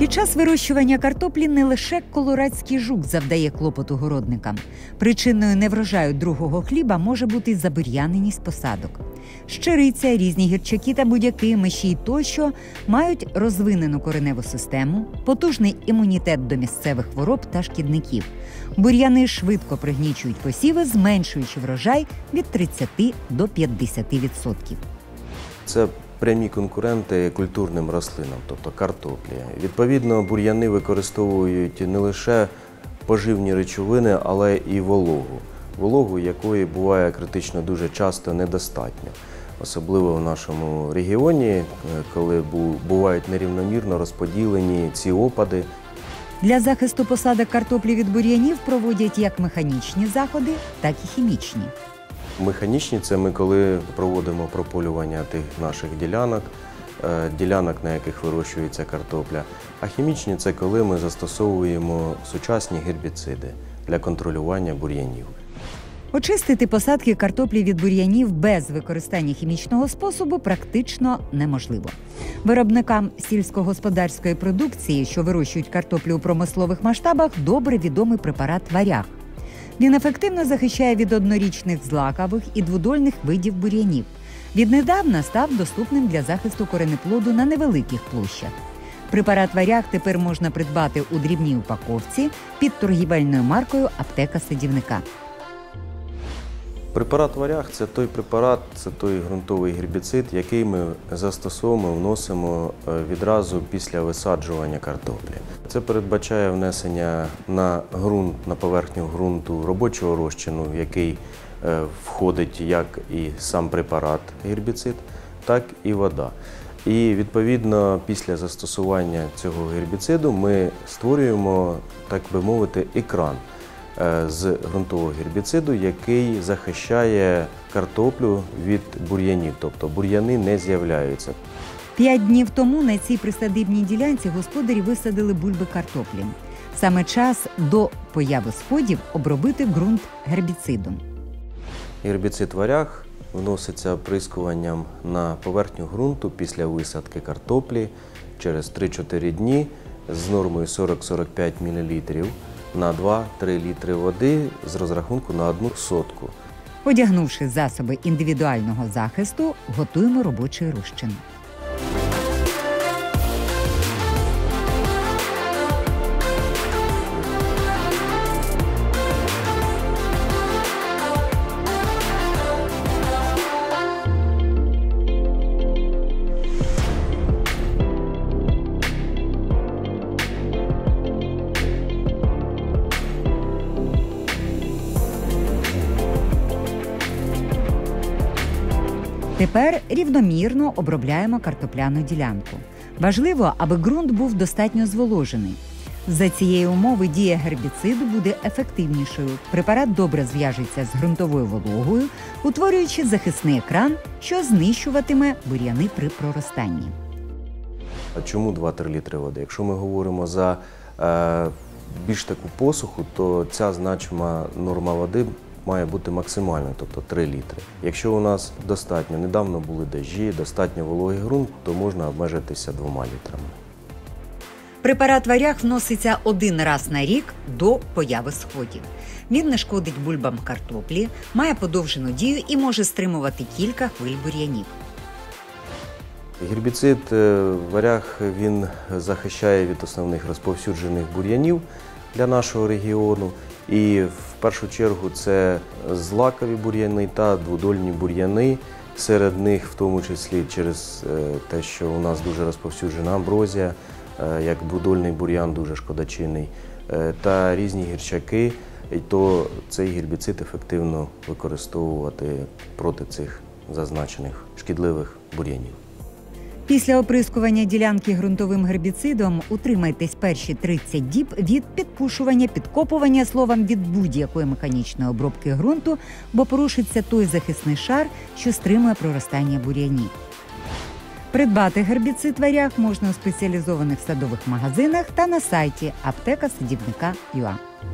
Під час вирощування картоплі не лише колорадський жук завдає клопоту городникам. Причиною неврожаю другого хліба може бути й забур'яненість посадок. Щириця, різні гірчаки та будяки, миші тощо мають розвинену кореневу систему, потужний імунітет до місцевих хвороб та шкідників. Бур'яни швидко пригнічують посіви, зменшуючи врожай від 30 до 50%. Це прямі конкуренти культурним рослинам, тобто картоплі. Відповідно, бур'яни використовують не лише поживні речовини, але і вологу. Вологу, якої буває критично дуже часто недостатньо. Особливо в нашому регіоні, коли бувають нерівномірно розподілені ці опади. Для захисту посадок картоплі від бур'янів проводять як механічні заходи, так і хімічні. Механічні – це ми коли проводимо прополювання тих наших ділянок, на яких вирощується картопля. А хімічні – це коли ми застосовуємо сучасні гербіциди для контролювання бур'янів. Очистити посадки картоплі від бур'янів без використання хімічного способу практично неможливо. Виробникам сільськогосподарської продукції, що вирощують картоплю у промислових масштабах, добре відомий препарат «Варяг». Він ефективно захищає від однорічних злакових і дводольних видів бур'янів. Віднедавна став доступним для захисту коренеплоду на невеликих площах. Препарат «Варяг» тепер можна придбати у дрібній упаковці під торгівельною маркою «Аптека садівника». Препарат «Варяг» – це той препарат, це той ґрунтовий гербіцид, який ми застосовуємо, вносимо відразу після висаджування картоплі. Це передбачає внесення на ґрунт, на поверхню ґрунту робочого розчину, в який входить як і сам препарат гербіцид, так і вода. І відповідно після застосування цього гербіциду ми створюємо, так би мовити, екран з ґрунтового гербіциду, який захищає картоплю від бур'янів, тобто бур'яни не з'являються. 5 днів тому на цій присадибній ділянці господарі висадили бульби картоплі. Саме час до появи сходів обробити ґрунт гербіцидом. Гербіцид «Варяг» вноситься оприскуванням на поверхню ґрунту після висадки картоплі через 3-4 дні з нормою 40-45 мл на 2-3 літри води з розрахунку на 1 сотку. Одягнувши засоби індивідуального захисту, готуємо робочий розчин. Тепер рівномірно обробляємо картопляну ділянку. Важливо, аби ґрунт був достатньо зволожений. За цієї умови дія гербіциду буде ефективнішою. Препарат добре зв'яжеться з ґрунтовою вологою, утворюючи захисний екран, що знищуватиме бур'яни при проростанні. А чому 2-3 літри води? Якщо ми говоримо за більш таку посуху, то ця значима норма води має бути максимальною, тобто 3 літри. Якщо у нас достатньо, недавно були дощі, достатньо вологий ґрунт, то можна обмежитися 2 літрами. Препарат «Варяг» вноситься 1 раз на рік до появи сходів. Він не шкодить бульбам картоплі, має подовжену дію і може стримувати кілька хвиль бур'янів. Гербіцид «Варяг» він захищає від основних розповсюджених бур'янів для нашого регіону. І в першу чергу це злакові бур'яни та дводольні бур'яни. Серед них, в тому числі через те, що у нас дуже розповсюджена амброзія, як дводольний бур'ян дуже шкодочинний, та різні гірчаки, то цей гербіцид ефективно використовувати проти цих зазначених шкідливих бур'янів. Після оприскування ділянки ґрунтовим гербіцидом утримайтесь перші 30 діб від підпушування, підкопування, словом, від будь-якої механічної обробки ґрунту, бо порушиться той захисний шар, що стримує проростання бур'янів. Придбати гербіцид «Варяг» можна у спеціалізованих садових магазинах та на сайті аптека садівника.ua.